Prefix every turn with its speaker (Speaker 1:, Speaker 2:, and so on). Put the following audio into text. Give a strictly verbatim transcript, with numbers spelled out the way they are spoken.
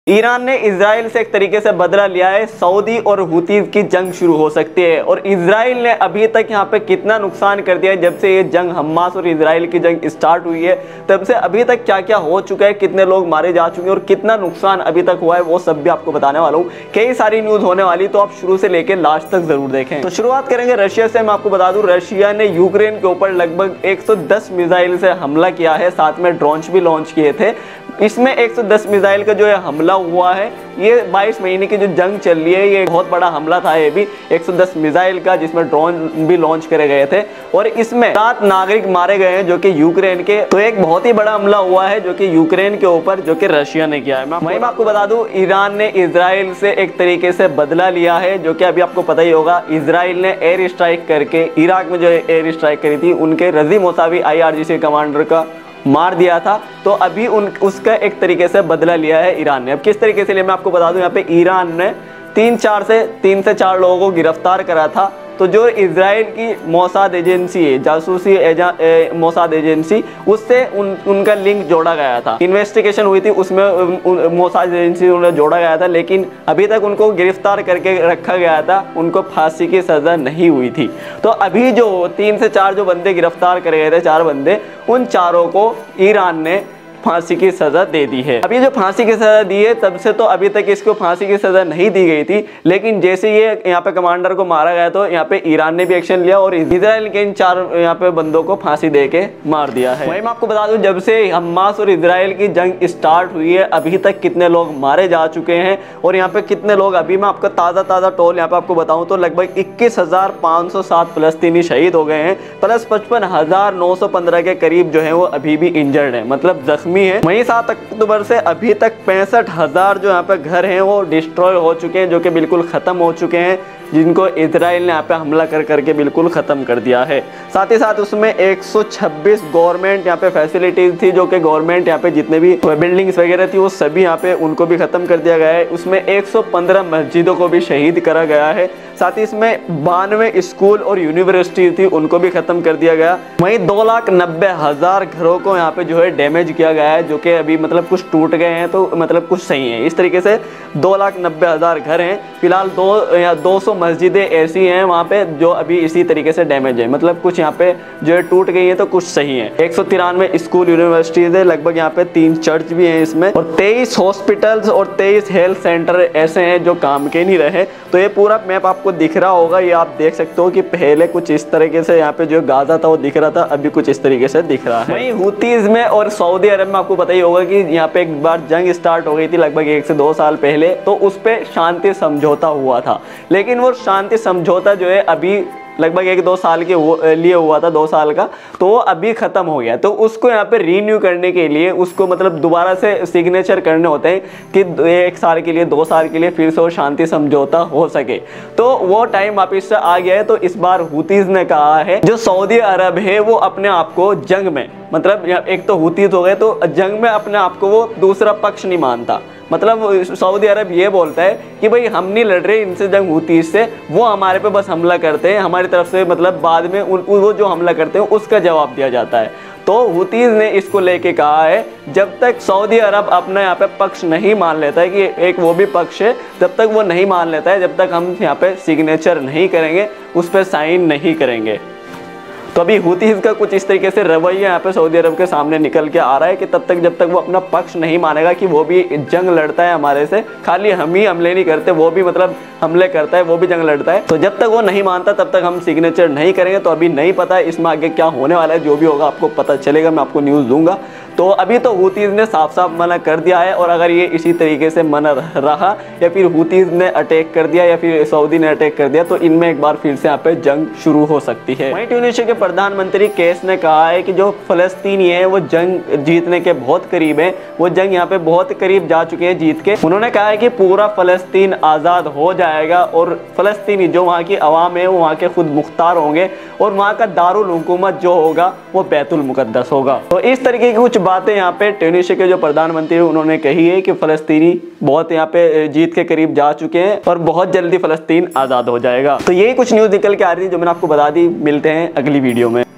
Speaker 1: Iran ने Israel से एक तरीके से बदला लिया है। सऊदी और हुतीज की जंग शुरू हो सकती है और इजराइल ने अभी तक यहाँ पे कितना नुकसान कर दिया है। जब से ये जंग हमास और इजराइल की जंग स्टार्ट हुई है तब से अभी तक क्या क्या हो चुका है, कितने लोग मारे जा चुके हैं और कितना नुकसान अभी तक हुआ है, वो सब भी आपको बताने वाला हूँ। कई सारी न्यूज होने वाली, तो आप शुरू से लेकर लास्ट तक जरूर देखें। तो शुरुआत करेंगे रशिया से। मैं आपको बता दूं, रशिया ने यूक्रेन के ऊपर लगभग एक सौ दस मिसाइल से हमला किया है, साथ में ड्रोन्स भी लॉन्च किए थे। इसमें एक सौ दस मिसाइल का जो है हमला हुआ है। ये बाईस महीने की जो जंग चल रही है, ये बहुत बड़ा हमला था ये भी एक सौ दस मिसाइल का, जिसमें ड्रोन भी लॉन्च करे गए थे और इसमें सात नागरिक मारे गए हैं जो कि यूक्रेन के। तो एक बहुत ही बड़ा हमला हुआ है जो कि यूक्रेन के ऊपर, जो कि रशिया ने किया है। वहीं मैं आपको बता दूं, ईरान ने इजराइल से एक तरीके से बदला लिया है, जो कि अभी आपको पता ही होगा। इजराइल ने एयर स्ट्राइक करके इराक में जो एयर स्ट्राइक करी थी, उनके रजी Mousavi I R G C commander का मार दिया था। तो अभी उन उसका एक तरीके से बदला लिया है ईरान ने। अब किस तरीके से लिया मैं आपको बता दूं, यहाँ पे ईरान ने तीन चार से तीन से चार लोगों को गिरफ्तार करा था। तो जो इजराइल की मोसाद एजेंसी है, जासूसी मोसाद एजेंसी, उससे उन, उनका लिंक जोड़ा गया था। इन्वेस्टिगेशन हुई थी, उसमें मोसाद एजेंसी उन्हें जोड़ा गया था, लेकिन अभी तक उनको गिरफ्तार करके रखा गया था, उनको फांसी की सज़ा नहीं हुई थी। तो अभी जो तीन से चार जो बंदे गिरफ्तार करे गए थे, चार बंदे, उन चारों को ईरान ने फांसी की सजा दे दी है। अभी जो फांसी की सजा दी है, तब से तो अभी तक इसको फांसी की सजा नहीं दी गई थी, लेकिन जैसे ये यहाँ पे कमांडर को मारा गया तो यहाँ पे ईरान ने भी एक्शन लिया और इजराइल के इन चार यहाँ पे बंदों को फांसी दे के मार दिया है। वहीं मैं आपको बता दूं, जब से हमास और इजराइल की जंग स्टार्ट हुई है, अभी तक कितने लोग मारे जा चुके हैं और यहाँ पे कितने लोग, अभी मैं आपका ताज़ा ताज़ा टोल यहाँ पे आपको बताऊँ तो लगभग इक्कीस हजार पाँच सौ सात फलस्तीनी शहीद हो गए हैं, प्लस पचपन हजार नौ सौ पंद्रह के करीब जो है वो अभी भी इंजर्ड है, मतलब जख्मी है। वहीं सात अक्टूबर से अभी तक पैंसठ हजार जो यहाँ पे घर हैं वो डिस्ट्रॉय हो चुके हैं, जो कि बिल्कुल ख़त्म हो चुके हैं, जिनको इजराइल ने यहाँ पे हमला कर करके बिल्कुल ख़त्म कर दिया है। साथ ही साथ उसमें एक सौ छब्बीस गवर्नमेंट यहाँ पे फैसिलिटीज़ थी, जो कि गवर्नमेंट यहाँ पे जितने भी बिल्डिंग्स वगैरह थी वो सभी यहाँ पे उनको भी ख़त्म कर दिया गया है। उसमें एक सौ पंद्रह मस्जिदों को भी शहीद करा गया है। साथ ही इसमें बानवे स्कूल और यूनिवर्सिटी थी, उनको भी ख़त्म कर दिया गया। वहीं दो लाख नब्बे हज़ार घरों को यहाँ पे जो है डैमेज किया गया है, जो कि अभी मतलब कुछ टूट गए हैं तो मतलब कुछ सही है। इस तरीके से दो लाख नब्बे हज़ार घर हैं। फिलहाल दो या दो सौ मस्जिदें ऐसी हैं वहाँ पे जो अभी इसी तरीके से डैमेज है, मतलब कुछ यहाँ पे जो है टूट गई है तो कुछ सही है। एक सौ तिरानवे स्कूल यूनिवर्सिटीज है, लगभग यहाँ पे तीन चर्च भी हैं इसमें, और तेईस हॉस्पिटल्स और तेईस हेल्थ सेंटर ऐसे हैं जो काम के नहीं रहे। तो ये पूरा मैप आपको दिख रहा होगा, ये आप देख सकते हो कि पहले कुछ इस तरीके से यहाँ पे जो गाजा था वो दिख रहा था, अभी कुछ इस तरीके से दिख रहा है। वहीं हुतीज में और सऊदी अरब में आपको पता ही होगा कि यहाँ पे एक बार जंग स्टार्ट हो गई थी लगभग एक से दो साल पहले, तो उस पर शांति समझौता हुआ था, लेकिन वो शांति समझौता जो है अभी लगभग एक दो साल के लिए हुआ था, दो साल का, तो वो अभी ख़त्म हो गया। तो उसको यहाँ पे रीन्यू करने के लिए उसको मतलब दोबारा से सिग्नेचर करने होते हैं कि एक साल के लिए, दो साल के लिए फिर से वो शांति समझौता हो सके। तो वो टाइम वापिस से आ गया है। तो इस बार हुतीज ने कहा है, जो सऊदी अरब है वो अपने आप को जंग में, मतलब एक तो हुतीज हो गए तो जंग में अपने आप को वो दूसरा पक्ष नहीं मानता। मतलब सऊदी अरब ये बोलता है कि भाई हम नहीं लड़ रहे इनसे जंग हुतीज से, वो हमारे पे बस हमला करते हैं, हमारी तरफ से मतलब बाद में उन वो जो हमला करते हैं उसका जवाब दिया जाता है। तो हुतीज ने इसको लेके कहा है, जब तक सऊदी अरब अपना यहाँ पे पक्ष नहीं मान लेता है कि एक वो भी पक्ष है, जब तक वो नहीं मान लेता है, जब तक हम यहाँ पे सिग्नेचर नहीं करेंगे, उस पर साइन नहीं करेंगे। तो अभी हुतीज का कुछ इस तरीके से रवैया यहाँ पे सऊदी अरब के सामने निकल के आ रहा है कि तब तक जब तक वो अपना पक्ष नहीं मानेगा कि वो भी जंग लड़ता है हमारे से, खाली हम ही हमले नहीं करते, वो भी मतलब हमले करता है, वो भी जंग लड़ता है, तो जब तक वो नहीं मानता तब तक हम सिग्नेचर नहीं करेंगे। तो अभी नहीं पता है इसमें आगे क्या होने वाला है, जो भी होगा आपको पता चलेगा, मैं आपको न्यूज़ दूंगा। तो अभी तो हुतीज ने साफ साफ मना कर दिया है, और अगर ये इसी तरीके से मना रहा या फिर हुतीज ने अटैक कर दिया या फिर सऊदी ने अटैक कर दिया, तो इनमें एक बार फिर से यहाँ पे जंग शुरू हो सकती है। वहीं ट्यूनीशिया के प्रधानमंत्री केस ने कहा है कि जो फलस्तीनी है वो जंग जीतने के बहुत करीब है, वो जंग यहाँ पे बहुत करीब जा चुके हैं जीत के। उन्होंने कहा है कि पूरा फलस्तीन आज़ाद हो जाएगा और फलस्तीनी जो वहाँ की अवाम है वो वहाँ के खुद मुख्तार होंगे और वहाँ का दारुल हुकूमत जो होगा वो बैतुल मुकद्दस होगा। तो इस तरीके की कुछ बातें यहाँ पे ट्यूनीशिया के जो प्रधानमंत्री उन्होंने कही है कि फलस्तीनी बहुत यहाँ पे जीत के करीब जा चुके हैं और बहुत जल्दी फलस्तीन आज़ाद हो जाएगा। तो यही कुछ न्यूज़ निकल के आ रही थी जो मैंने आपको बता दी। मिलते हैं अगली वीडियो में।